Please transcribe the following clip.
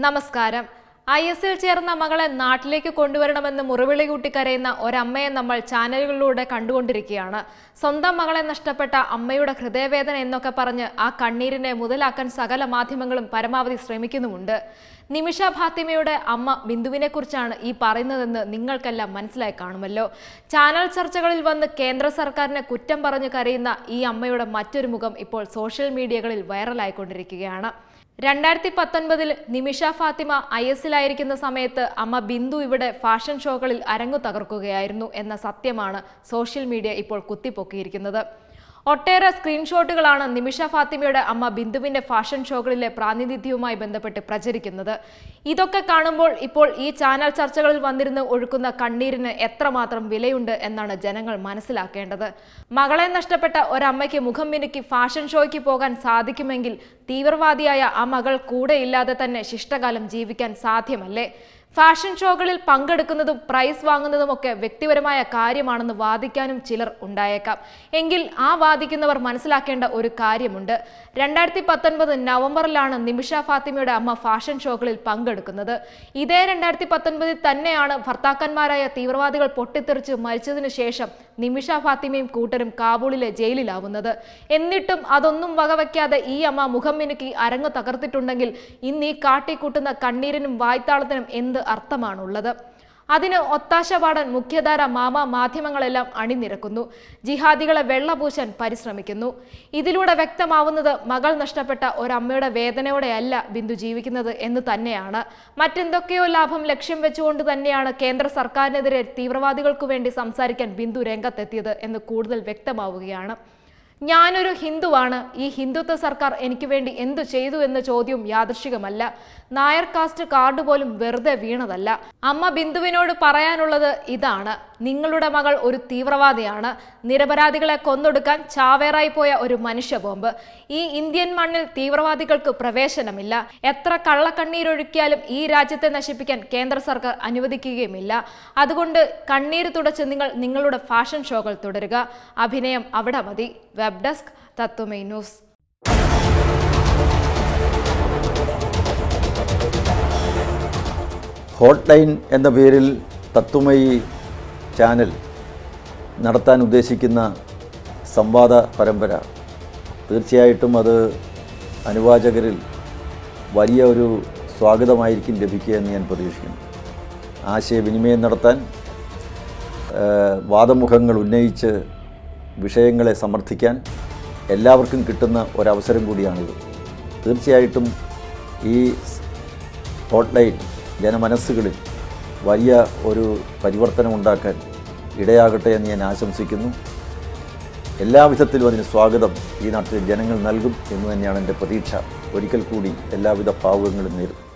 നമസ്കാരം. ISൽ ചേർന്ന മകളെ നാട്ടിലേക്ക് കൊണ്ടുവരണമെന്ന് മുറിവിളി കൂട്ടി കരയുന്ന ഒരമ്മയെ നമ്മൾ ചാനലുകളിലൂടെ കണ്ടുകൊണ്ടിരിക്കുകയാണ്. സ്വന്തം മകളെ നഷ്ടപ്പെട്ട അമ്മയുടെ ഹൃദയവേദന എന്നൊക്കെ പറഞ്ഞ് ആ കണ്ണീരിനെ മുതലാക്കാൻ സകല മാധ്യമങ്ങളും പരമാവധി ശ്രമിക്കുന്നുമുണ്ട്. നിമിഷ ഫാത്തിമയുടെ അമ്മ ബിന്ദുവിനെ കുറിച്ചാണ് ഈ പറയുന്നതെന്ന് നിങ്ങൾക്കെല്ലാം മനസ്സിലായി കാണുമല്ലോ. ചാനൽ ചർച്ചകളിൽ വന്ന് കേന്ദ്ര സർക്കാരിനെ കുറ്റം പറഞ്ഞു കരയുന്ന ഈ അമ്മയുടെ മറ്റൊരു മുഖം ഇപ്പോൾ സോഷ്യൽ മീഡിയകളിൽ വൈറലായിക്കൊണ്ടിരിക്കുകയാണ്. 2019 നിമിഷ ഫാത്തിമ ISലായിരിക്കുന്ന സമയത്ത് അമ്മ ബിന്ദു ഇവിടെ ഫാഷൻ ഷോകളിൽ അരങ്ങു തകർക്കുകയായിരുന്നു എന്ന സത്യമാണ് സോഷ്യൽ മീഡിയ ഇപ്പോൾ കുത്തിപ്പൊക്കിയിരിക്കുന്നത്. ഒട്ടേറെ സ്ക്രീൻഷോട്ടുകളാണ് നിമിഷ ഫാത്തിമയുടെ അമ്മ ബിന്ദുവിന്റെ ഫാഷൻ ഷോകളിലെ പ്രാതിനിധ്യവുമായി ബന്ധപ്പെട്ട് പ്രചരിക്കുന്നത്. ഇതൊക്കെ കാണുമ്പോൾ ഇപ്പോൾ ഈ ചാനൽ ചർച്ചകളിൽ വന്നിരുന്ന് ഒഴുക്കുന്ന കണ്ണീരിന് എത്രമാത്രം വിലയുണ്ട് എന്നാണ് ജനങ്ങൾ മനസ്സിലാക്കേണ്ടത്. മകളെ നഷ്ടപ്പെട്ട ഒരമ്മയ്ക്ക് മുഖം മിനുക്കി ഫാഷൻ ഷോയ്ക്ക് പോകാൻ സാധിക്കുമെങ്കിൽ തീവ്രവാദിയായ ആ മകൾ കൂടെയില്ലാതെ തന്നെ ശിഷ്ടകാലം ജീവിക്കാൻ സാധ്യമല്ലേ? ഫാഷൻ ഷോകളിൽ പങ്കെടുക്കുന്നതും പ്രൈസ് വാങ്ങുന്നതുമൊക്കെ വ്യക്തിപരമായ കാര്യമാണെന്ന് വാദിക്കാനും ചിലർ ഉണ്ടായേക്കാം. എങ്കിൽ ആ വാദിക്കുന്നവർ മനസ്സിലാക്കേണ്ട ഒരു കാര്യമുണ്ട്. 2019 നവംബറിലാണ് നിമിഷ ഫാത്തിമയുടെ അമ്മ ഫാഷൻ ഷോകളിൽ പങ്കെടുക്കുന്നത്. ഇതേ 2019 തന്നെയാണ് ഭർത്താക്കന്മാരായ തീവ്രവാദികൾ പൊട്ടിത്തെറിച്ച് മരിച്ചതിനു ശേഷം നിമിഷ ഫാത്തിമയും കൂട്ടരും കാബൂളിലെ ജയിലിലാവുന്നത്. എന്നിട്ടും അതൊന്നും വകവയ്ക്കാതെ ഈ അമ്മ മുഖം മിനുക്കി അരങ്ങു തകർത്തിട്ടുണ്ടെങ്കിൽ ഇന്ന് ഈ കാട്ടിക്കൂട്ടുന്ന കണ്ണീരിനും വായ്ത്താളത്തിനും എന്ത് അർത്ഥമാണുള്ളത്? അതിന് ഒത്താശ പാടാൻ മുഖ്യധാര മാധ്യമങ്ങളെല്ലാം അണിനിരക്കുന്നു. ജിഹാദികളെ വെള്ളപൂശാൻ പരിശ്രമിക്കുന്നു. ഇതിലൂടെ വ്യക്തമാവുന്നത് മകൾ നഷ്ടപ്പെട്ട ഒരമ്മയുടെ വേദനയോടെയല്ല ബിന്ദു ജീവിക്കുന്നത് എന്ന് തന്നെയാണ്. മറ്റെന്തൊക്കെയോ ലാഭം ലക്ഷ്യം വെച്ചുകൊണ്ട് തന്നെയാണ് കേന്ദ്ര സർക്കാരിനെതിരെ തീവ്രവാദികൾക്കു വേണ്ടി സംസാരിക്കാൻ ബിന്ദു രംഗത്തെത്തിയത് എന്ന് കൂടുതൽ വ്യക്തമാവുകയാണ്. ഞാനൊരു ഹിന്ദുവാണ്, ഈ ഹിന്ദുത്വ സർക്കാർ എനിക്ക് വേണ്ടി എന്തു ചെയ്തു എന്ന ചോദ്യവും യാദൃശ്ചികമല്ല. നായർ കാസ്റ്റ് കാർഡ് പോലും വെറുതെ വീണതല്ല. അമ്മ ബിന്ദുവിനോട് പറയാനുള്ളത് ഇതാണ്: നിങ്ങളുടെ മകൾ ഒരു തീവ്രവാദിയാണ്, നിരപരാധികളെ കൊന്നൊടുക്കാൻ ചാവേറായി പോയ ഒരു മനുഷ്യ ബോംബ്. ഈ ഇന്ത്യൻ മണ്ണിൽ തീവ്രവാദികൾക്ക് പ്രവേശനമില്ല. എത്ര കള്ളക്കണ്ണീരൊഴുക്കിയാലും ഈ രാജ്യത്തെ നശിപ്പിക്കാൻ കേന്ദ്ര സർക്കാർ അനുവദിക്കുകയുമില്ല. അതുകൊണ്ട് കണ്ണീര് തുടച്ച് നിങ്ങൾ നിങ്ങളുടെ ഫാഷൻ ഷോകൾ തുടരുക. അഭിനയം അവിടെ മതി. Web desk Tatwamayi news. Hot line എന്ന പേരിൽ തത്വമയി ചാനൽ നടത്താൻ ഉദ്ദേശിക്കുന്ന സംവാദ പരമ്പര തീർച്ചയായിട്ടും അത് അനുവാചകരിൽ വലിയ ഒരു സ്വാഗതമായിരിക്കും ലഭിക്കുക എന്ന് ഞാൻ പ്രതീക്ഷിക്കുന്നു. ആശയവിനിമയം നടത്താൻ, വാദമുഖങ്ങൾ ഉന്നയിച്ച് വിഷയങ്ങളെ സമർത്ഥിക്കാൻ എല്ലാവർക്കും കിട്ടുന്ന ഒരവസരം കൂടിയാണിത്. തീർച്ചയായിട്ടും ഈ ഹോട്ട് ലൈൻ ജനമനസ്സുകളിൽ വലിയ ഒരു പരിവർത്തനമുണ്ടാക്കാൻ ഇടയാകട്ടെ എന്ന് ഞാൻ ആശംസിക്കുന്നു. എല്ലാവിധത്തിലും അതിന് സ്വാഗതം ഈ നാട്ടിലെ ജനങ്ങൾ നൽകും എന്ന് തന്നെയാണ് എൻ്റെ പ്രതീക്ഷ. ഒരിക്കൽ കൂടി എല്ലാവിധ ഭാവുകങ്ങളും നേരുന്നു.